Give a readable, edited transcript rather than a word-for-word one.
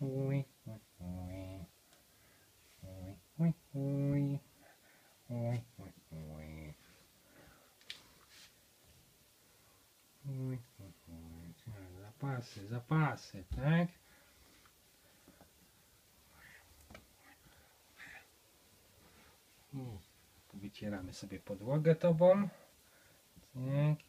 Uj, uj, uj. Uj, uj, uj. Uj, uj, uj. Uj, uj, uj. Zapasy, zapasy, tak? Wycieramy sobie podłogę tobą. Tak.